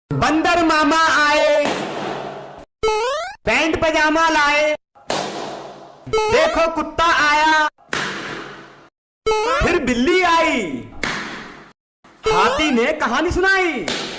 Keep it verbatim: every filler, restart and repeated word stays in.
बंदर मामा आए, पैंट पजामा लाए, देखो कुत्ता आया, फिर बिल्ली आई, हाथी ने कहानी सुनाई।